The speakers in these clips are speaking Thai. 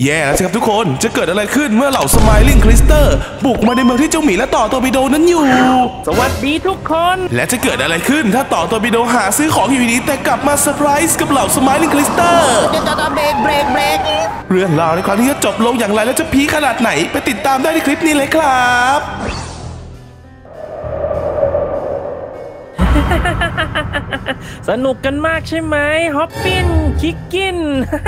แย่แล้วครับทุกคนจะเกิดอะไรขึ้นเมื่อเหล่าสไมลิ่งคริสเตอร์บุกมาในเมืองที่เจ้าหมีและต่อตอร์ปิโดนั้นอยู่สวัสดีทุกคนและจะเกิดอะไรขึ้นถ้าต่อตอร์ปิโดหาซื้อของอยู่ดีแต่กลับมาเซอร์ไพรส์กับเหล่าสไมลิ่งคริสเตอร์เดี๋ยวจะเบรกเรื่องราวในครั้งนี้จะจบลงอย่างไรและจะพีคขนาดไหนไปติดตามได้ในคลิปนี้เลยครับสนุกกันมากใช่ไหมฮอปปิ้นคิกกิน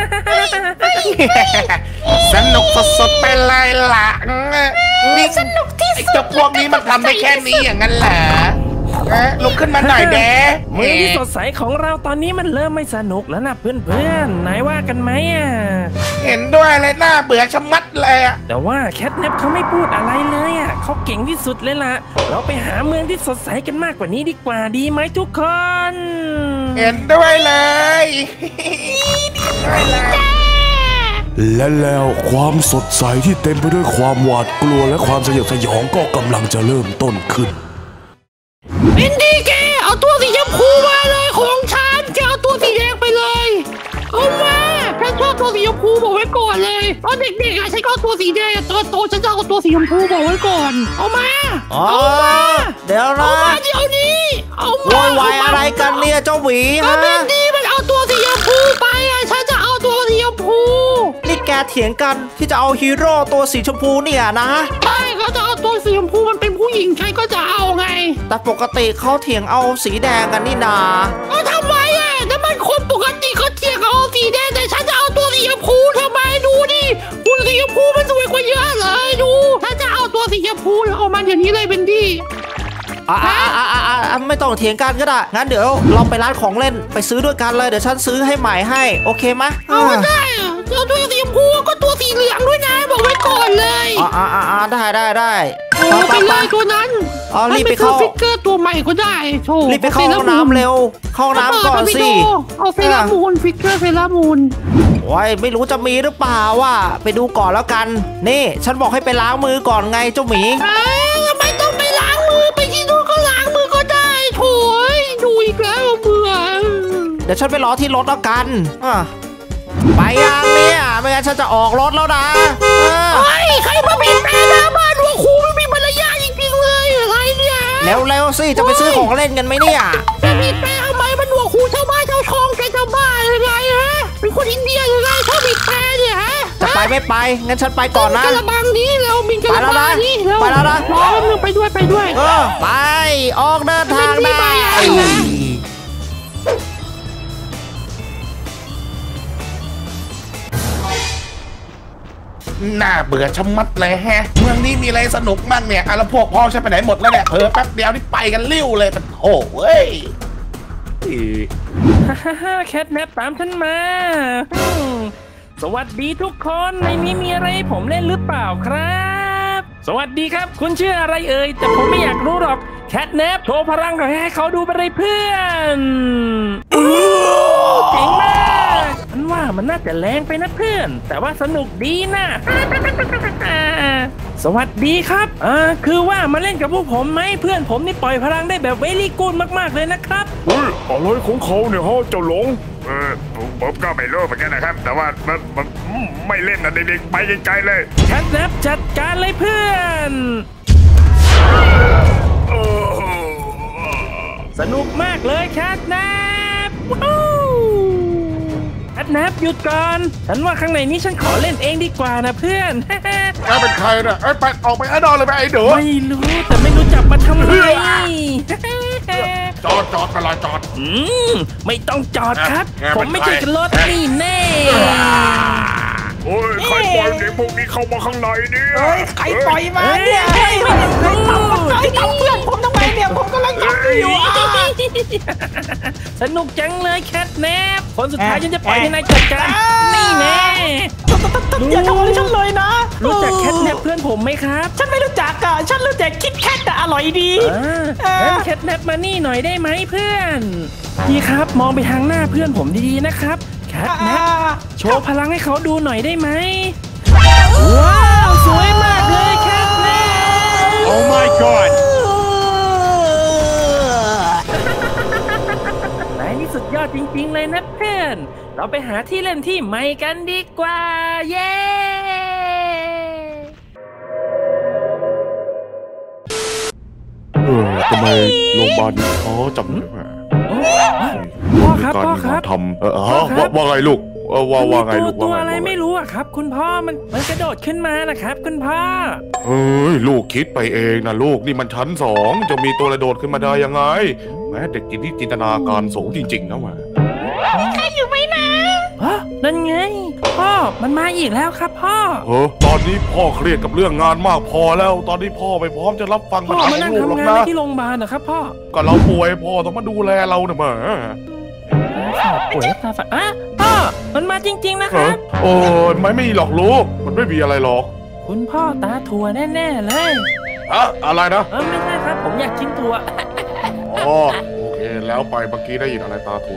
สนุกสุดๆไปเลยล่ะนี่สนุกที่สุดเจ้าพวกนี้มันทำได้แค่นี้อย่างนั้นเหรอลุกขึ้นมาหน่อยเด้เมืองที่สดใสของเราตอนนี้มันเริ่มไม่สนุกแล้วนะเพื่อนๆไหนว่ากันไหมเห็นด้วยเลยน่าเบื่อชะมัดเลยแต่ว่าแคทเนปเขาไม่พูดอะไรเลยเขาเก่งที่สุดเลยล่ะเราไปหาเมืองที่สดใสกันมากกว่านี้ดีกว่าดีไหมทุกคนเห็นด้วยเลยด้วยเลยและแล้วความสดใสที่เต็มไปด้วยความหวาดกลัวและความสยดสยองก็กำลังจะเริ่มต้นขึ้นอินดี้แกเอาตัวสีชมพูมาเลยของฉันจะเอาตัวสีแดงไปเลยเอามาฉันชอบตัวสีชมพูบอกไว้ก่อนเลยตอนเด็กๆฉันก็เอาตัวสีแดงตอนโตฉันจะเอาตัวสีชมพูบอกไว้ก่อนเอามาเดี๋ยวนะเอามาเดี๋ยวนี้เอามาโวยวายอะไรกันเนี่ยเจ้าหวีฮะอินดี้มันเอาตัวสีชมพูไปฉันจะเอาตัวสีชมพูนี่แกเถียงกันที่จะเอาฮีโร่ตัวสีชมพูเนี่ยนะใช่เขาจะเอาตัวสีชมพูมันเป็นผู้หญิงใครก็จะเอาไงแต่ปกติเขาเถียงเอาสีแดงกันนี่นาทำไมถ้ามันคนปกติเขาเถียงเอาสีแดงแต่ฉันจะเอาตัวสีชมพูทำไมดูดิตัวสีชมพูมันสวยกว่าเยอะเลยดูถ้าจะเอาตัวสีชมพูเอามาอย่างนี้เลยเป็นดีไม่ต้องเถียงกันก็ได้งั้นเดี๋ยวเราไปร้านของเล่นไปซื้อด้วยกันเลยเดี๋ยวฉันซื้อให้ใหม่ให้โอเคไหมเอาได้เอาตัวสีชมพูก็ตัวสีเหลืองด้วยนะบอกไว้ก่อนเลยได้ไปเลยตัวนั้นรีบไปเข้าฟิกเกอร์ตัวใหม่ก็ได้โชว์รีบไปเข้าห้องน้ำเร็วเข้าน้ำก่อนสิเอาเซรามูนฟิกเกอร์เซรามูนโอ้ยไม่รู้จะมีหรือเปล่าว่าไปดูก่อนแล้วกันนี่ฉันบอกให้ไปล้างมือก่อนไงเจ้าหมีไม่ต้องไปล้างมือไปที่นู่นก็ล้างมือก็ได้โถ่ดูอีกแล้วเบื่อเดี๋ยวฉันไปรอที่รถแล้วกันไปยังเนี่ยไม่งั้นฉันจะออกรถแล้วนะใครมาบีบแต่หน้าบ้านหัวครูไม่มีมารยาทจริงๆเลยอะไรเนี่ยเร็วสิจะไปซื้อของเล่นกันไหมเนี่ยจะบีบแต่ทำไมมันหัวครูชาวบ้านชาวช่องแกจะบ้ายังไงฮะเป็นคนอินเดียยังไงชอบบีบแต่เนี่ยฮะจะไปไม่ไปงั้นฉันไปก่อนนะกระบังนี้เราบินกระบังนี้ไปแล้วนะรอแป๊บนึงไปด้วยไปออกเดินทางได้น่าเบื่อชะมัดเลยแฮะเมืองนี้มีอะไรสนุกบ้างเนี่ยแล้วพวกพ้องฉันไปไหนหมดแล้วเนี่ยแป๊บเดียวนี่ไปกันเลี้ยวเลยมันโอ้เว้ยแคทแนปตามฉันมาสวัสดีทุกคนในนี้มีอะไรให้ผมเล่นหรือเปล่าครับสวัสดีครับคุณชื่ออะไรเอ่ยแต่ผมไม่อยากรู้หรอกแคทแนปโชว์พลังให้เขาดูไปเลยเพื่อนเจ๋งมากฉันว่ามันน่าจะแรงไปนะเพื่อนแต่ว่าสนุกดีนะสวัสดีครับคือว่ามาเล่นกับพวกผมไหมเพื่อนผมนี่ปล่อยพลังได้แบบเวลี่กูดมากๆเลยนะครับอะไรของเขาเนี่ยฮะเจ้าหลงผมก็ไม่รู้เหมือนกันนะครับแต่ว่ามันไม่เล่นนะเด็กๆไปไกลๆเลยแคทแนปจัดการเลยเพื่อนสนุกมากเลยแคทแนปแคทแนปหยุดก่อนฉันว่าข้างในนี้ฉันขอเล่นเองดีกว่านะเพื่อนแกเป็นใครนะไปออกไปไอ้ดอเลยไปไอ้เด้อไม่รู้แต่ไม่รู้จับมาทำไมจอดไปเลยจอดไม่ต้องจอดครับผมไม่ใช่รถนี่แน่โอ้ยใครปล่อยเด็กพวกนี้เข้ามาข้างในเนี่ยใครปล่อยมาเนี่ยใครทำเพื่อนผมทำไมเนี่ยผมกำลังจับอยู่สนุกจังเลยแคทแนปคนสุดท้ายฉันจะปล่อยให้นายจัดการนี่แน่อย่าทำอะไรฉันเลยนะรู้จักแคทแนปเพื่อนผมไหมครับฉันไม่รู้จักฉันรู้จักคิดแคทแต่อร่อยดีงั้นแคทแนปมานี่หน่อยได้ไหมเพื่อนพี่ครับมองไปทางหน้าเพื่อนผมดีๆนะครับแคทแนปโชว์พลังให้เขาดูหน่อยได้ไหมว้าวสวยมากเลยแคทแนป Oh my god นายนี่สุดยอดจริงๆเลยนะเพื่อนเราไปหาที่เล่นที่ใหม่กันดีกว่าเย้ทำไมโรงพยาบาลอ๋อจำได้ไหมพ่อครับพ่อครับทำว่าไงลูกว่าไงลูกตัวอะไรไม่รู้อะครับคุณพ่อมันกระโดดขึ้นมานะครับคุณพ่อเฮ้ยลูกคิดไปเองนะลูกนี่มันชั้น2จะมีตัวอะไรโดดขึ้นมาได้ยังไงแม้เด็กกินที่จินตนาการสูงจริงๆนะวะใครอยู่ไหมนะนั่นไงพ่อมันมาอีกแล้วครับพ่อตอนนี้พ่อเครียดกับเรื่องงานมากพอแล้วตอนนี้พ่อไม่พร้อมจะรับฟังพ่อมานั่งทำงานที่โรงพยาบาลนะครับพ่อก็เราป่วยพ่อต้องมาดูแลเราเนี่ยมาป่วยตาฝาดพ่อมันมาจริงๆนะครับโอ้ยไม่หรอกลูกมันไม่มีอะไรหรอกคุณพ่อตาถั่วแน่ๆเลยอะไรนะไม่ใช่ครับผมอยากกินถั่วโอเคแล้วไปเมื่อกี้ได้ยินอะไรตาถั่ว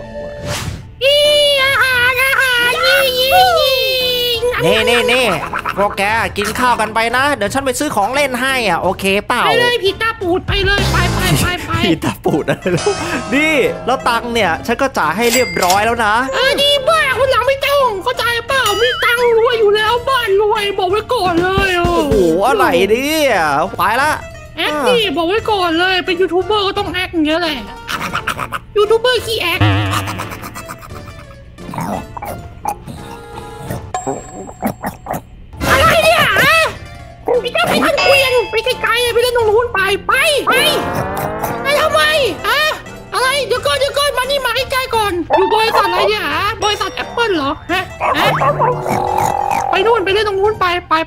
อาหารนี่พวกแกกินข้าวกันไปนะเดี๋ยวฉันไปซื้อของเล่นให้อ่ะโอเคเปล่าไปเลยผีตาปูดไปเลยไปผีตาปูดอะไรลูกนี่แล้วตังค์เนี่ยฉันก็จ่ายให้เรียบร้อยแล้วนะดีบ้าคนหลังไม่ต้องเข้าใจเปล่ามีตังค์รวยอยู่แล้วบ้านรวยบอกไว้ก่อนเลยโอ้โหอะไรเนี่ยไปละแอคนี่บอกไว้ก่อนเลยเป็นยูทูบเบอร์ก็ต้องแอคอย่างเงี้ยแหละยูทูบเบอร์ขี้แอคอะไรเนี่ยพี่เจ้าพี่ท่านเกวียนไปไกลๆไปเล่นตรงนู้นไปทำไมอะไรเดี๋ยวก่อนมานี่มาใกล้ๆก่อนอยู่บริษัทอะไรเนี่ยบริษัทแอปเปิลเหรอไปนู่นไปเล่นตรงนู้นไป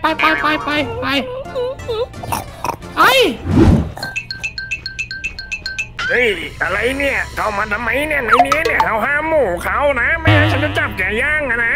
เฮ้ยอะไรเนี่ยเข้ามาทำไมเนี่ยในนี้เนี่ยเขาห้ามหมู่เขานะไม่งั้นฉันจะจับแกย่างนะ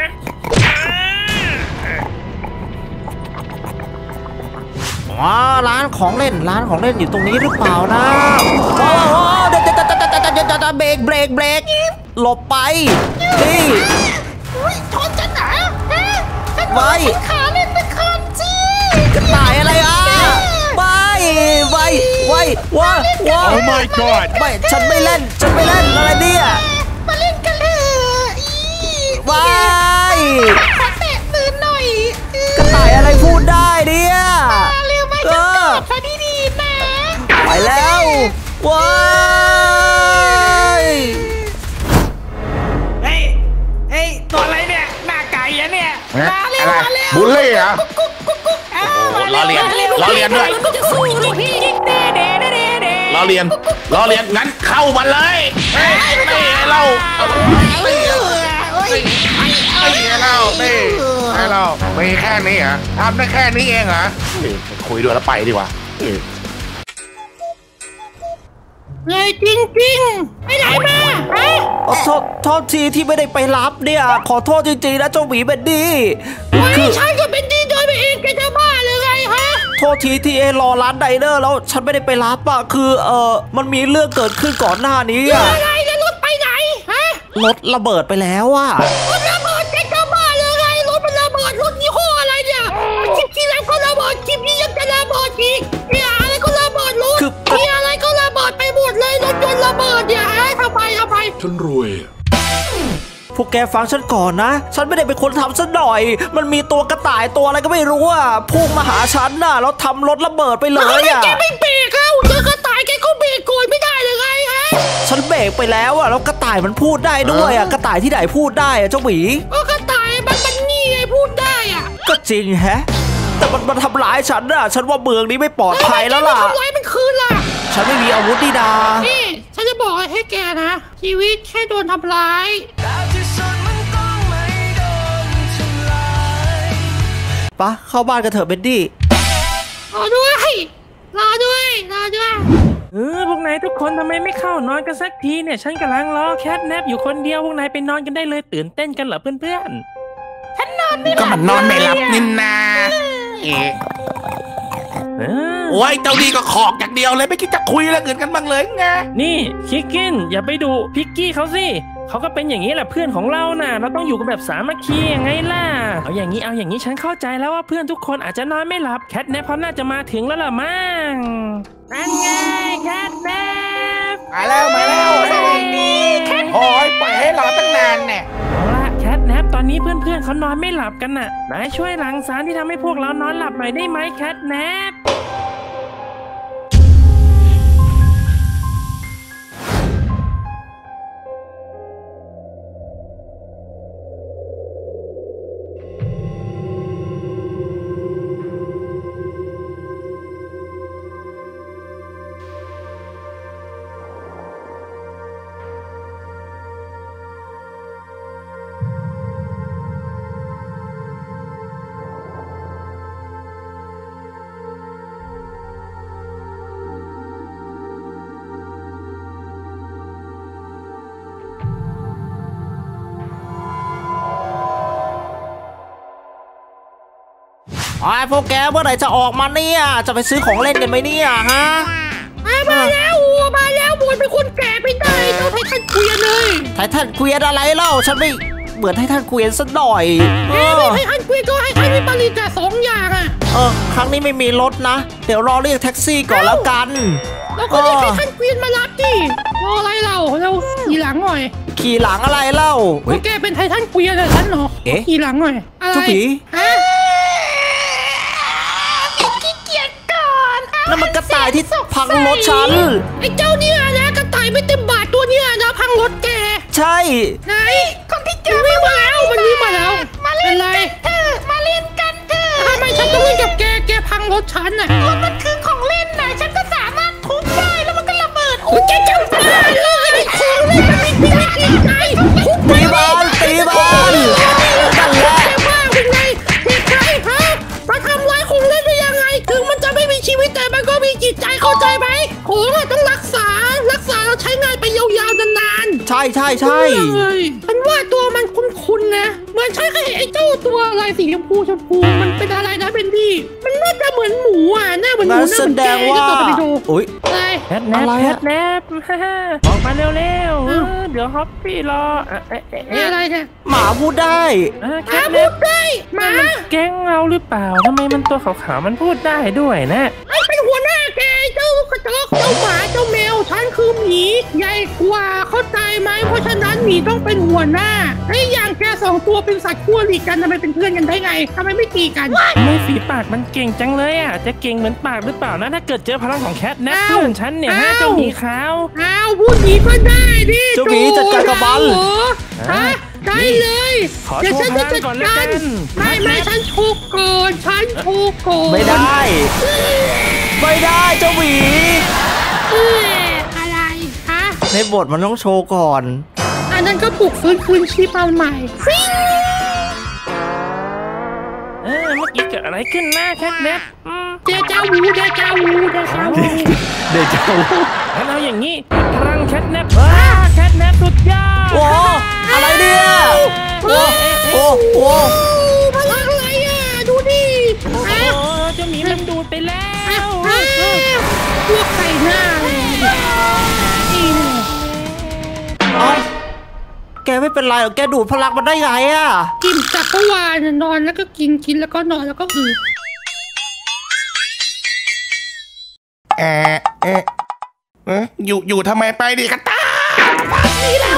ร้านของเล่นอยู่ตรงนี้หรือเปล่านะเดี๋ยวเบรกหลบไปนี่ชนฉันนะไว้ขาเล่นเป็นคันจีกระต่ายอะไรไว้ Oh my god ไม่ฉันไม่เล่นอะไรเนี่ยมาเล่นกันเลยไว้แตะตื่นหน่อยกระต่ายอะไรพูดได้เนี่ยเร็วไปจับพอดีๆนะไปแล้วว้ายเฮ้ยตัวอะไรเนี่ยหน้าไก่อะเนี่ยมาเร็วบุลลี่อะล้อเลียนด้วยล้อเลียนงั้นเข้ามาเลยไม่เรามีแค่นี้เหรอทำได้แค่นี้เองเหรอคุยด้วยแล้วไปดีกว่าเลยจริงไปไหนมาโทษทีที่ไม่ได้ไปรับเนี่ยขอโทษจริงๆนะเจ้าหมีเบนดี้คือฉันกับเบนดี้เดินไปเองแกจะบ้าเลยไงฮะโทษทีที่รอร้านไดเนอร์แล้วฉันไม่ได้ไปรับอ่ะคือมันมีเรื่องเกิดขึ้นก่อนหน้านี้อ่ะอะไรแล้วรถไปไหนฮะรถระเบิดไปแล้วอ่ะรถระเบิดแกจะบ้าเลยไงรถมันระเบิดรถยี่ห้ออะไรเนี่ยคลิปที่แล้วก็ระเบิดคลิปนี้ยังจะระเบิดอีกเนี่ยอะไรก็ระเบิดรถมีอะไรก็ระเบิดไปหมดเลยรถยนต์ระเบิดเนี่ยทำไมฉันรวยพวกแกฟังฉันก่อนนะฉันไม่ได้เป็นคนทำซะหน่อยมันมีตัวกระต่ายตัวอะไรก็ไม่รู้อ่ะพุ่งมาหาฉันน่ะแล้วทำรถระเบิดไปเลยอ่ะแกไม่เบรกแล้วเจอกระต่ายแกก็เบรกก่อนไม่ได้เลยไงฮะฉันเบรกไปแล้วอ่ะแล้วกระต่ายมันพูดได้ด้วยอ่ะกระต่ายที่ไหนพูดได้อ่ะเจ้าหมีก็กระต่ายมันนี่ไงพูดได้อ่ะก็จริงแฮะแต่มันทำร้ายฉันน่ะฉันว่าเมืองนี้ไม่ปลอดภัยแล้วล่ะทำร้ายมันคืนล่ะฉันไม่มีอาวุธดีดานี่ฉันจะบอกให้แกนะชีวิตแค่โดนทำร้ายปะเข้าบ้านกันเถอะเบนดี้รอด้วยพวกนายทุกคนทำไมไม่เข้านอนกันสักทีเนี่ยฉันกำลังรอแคทแนปอยู่คนเดียวพวกนายไปนอนกันได้เลยตื่นเต้นกันเหรอเพื่อนๆฉันนอนไม่หลับก็มันนอนไม่หลับนินนาโอ้ยเจ้าดีก็ขอกอย่างเดียวเลยไม่คิดจะคุยเรื่องอื่นกันบ้างเลยไงนี่คิกกินอย่าไปดูพิกกี้เขาสิเขาก็เป็นอย่างนี้แหละเพื่อนของเราน่ะเราต้องอยู่กันแบบสามัคคียังไงล่ะเอาอย่างนี้ฉันเข้าใจแล้วว่าเพื่อนทุกคนอาจจะนอนไม่หลับแคทแนปเขาน่าจะมาถึงแล้วล่ะมั้งนั่นไงแคทแนปมาแล้วโอ้ยปล่อยให้รอตั้งนานเนี่ยแคทแนปตอนนี้เพื่อนเขานอนไม่หลับกันน่ะนายช่วยรังสรรค์ที่ทำให้พวกเรานอนหลับหน่อยได้ไหมแคทแนปไอ้พวกแกเมื่อไหร่จะออกมาเนี่ยจะไปซื้อของเล่นกันไหมเนี่ยฮะมาแล้วมาแล้วบวนเป็นคนแก่ไม่ได้เจ้าไททันเกวียนเลยไททันเกวียนอะไรเล่าฉันไม่เหมือนไททันเกวียนสักหน่อยไททันเกวียนก็ให้มีผลิตแต่2 อย่างอ่ะครั้งนี้ไม่มีรถนะเดี๋ยวรอเรียกแท็กซี่ก่อนแล้วกันแล้วก็เรียกไททันเกวียนมารับดิรออะไรเราขี่หลังหน่อยขี่หลังอะไรเล่าแกเป็นไททันเกวียนเลยฉันเหรอขี่หลังหน่อยอะไรฮะนั่นมันกระต่ายที่พังรถฉันไอ้เจ้าเนี่ยนะกระต่ายไม่เต็มบาทตัวเนี่ยนะพังรถแกใช่ไหนคนที่เจอวิ่งมาแล้วมันวิ่งมาแล้วมาเล่นกันเถอะมาเล่นกันเถอะทำไมฉันต้องเล่นกับแกพังรถฉันน่ะมันคือของเล่นน่ะฉันก็สามารถทุบได้แล้วมันก็ระเบิดโอ้แกจำได้เลยของเล่นมันมีไงตีบอลนั่นแหละว่าเป็นไงเด็กใครฮะมาทำร้ายของเล่นได้ยังไงถึงมันจะไม่มีชีวิตแต่มันก็มีจิตใจเข้าใจไหมของต้องรักษาแล้วใช้งานไปยาวๆนานๆใช่ฉันว่าตัวมันคุ้นๆนะเหมือนใช่ไอ้เจ้าตัวอะไรสีชมพูมันเป็นอะไรนะเบนดี้มันน่าจะเหมือนหมูอ่ะหน้าเหมือนหมูแสดงว่าอุ้ยแฮทแนปออกมาเร็วๆเดี๋ยวฮอปปี้รออะไรเนี่ยหมาพูดได้หมาพูดได้หมาแก๊งเราหรือเปล่าทำไมมันตัวขาวๆมันพูดได้ด้วยนะเป็นหัวหน้าแกเจ้ากระจอกเจ้าหมาเจ้าแมวฉันคือหมีใหญ่กว่าเข้าใจไหมเพราะฉะนั้นหมีต้องเป็นหัวหน้าไอ้อย่างแก2 ตัวเป็นสัตว์คู่อริกันทำไมเป็นเพื่อนกันได้ไงทำไมไม่ตีกันไม่ฝีปากมันเก่งจังเลยอ่ะจะเก่งเหมือนปากหรือเปล่านะถ้าเกิดเจอพลังของแคทแนปเพื่อนฉันเนี่ยเจ้าหมีขาวพูดดีก็ได้ดิเจ้าหมีจัดการกับมันได้เลยเดี๋ยวฉันจะจัดการไม่ฉันโชว์ก่อนไม่ได้เจ้าหมีอะไรฮะในบทมันต้องโชว์ก่อนอันนั้นก็ปลุกฟื้นคืนชีพเอาใหม่เมื่อกี้เกิดอะไรขึ้นนะแคทแนปเดจาวูแล้วเอาอย่างนี้พลังแคทแนปแคทแนปสุดยอดโอ้อะไรเนี่ยโอ้พลังอะไรอ่ะดูดิเจ้าหมีมันดูดไปแล้วพวกใส่หน้าเลยแกไม่เป็นไรหรอกแกดูดพลังมันได้ไงอ่ะกินจากเมื่อวานนอนแล้วก็กินแล้วก็นอนแล้วก็อยู่ทำไมไปดิกระต่ายนี่แล้ว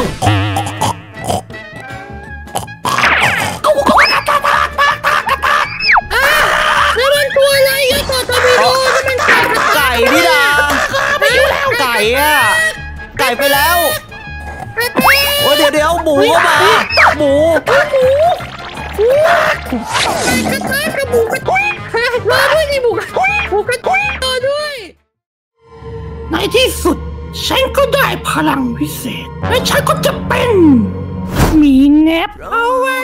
แล้วมันตัวอะไรอะตัวไม่รู้มันไก่นี่นะไม่อยู่แล้วไก่อะไก่ไปแล้วโอ้เดี๋ยวหมูมาหมูกระต่ายกระบุกระตุ้ยรอด้วยนี่บุกระตุ้ยรอด้วยในที่สุดฉันก็ได้พลังพิเศษและฉันก็จะเป็นหมีแนปเอาไว้